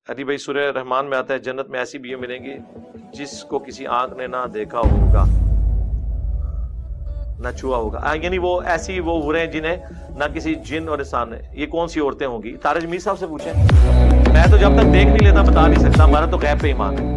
अली भाई, सूरह रहमान में आता है जन्नत में ऐसी बीवियां मिलेंगी जिसको किसी आंख ने ना देखा होगा ना छुआ होगा, यानी वो ऐसी वो हुरें जिन्हें ना किसी जिन और इंसान ने। ये कौन सी औरतें होंगी? तारज मीर साहब से पूछें। मैं तो जब तक देख नहीं लेता बता नहीं सकता, हमारा तो गैब पे ईमान है।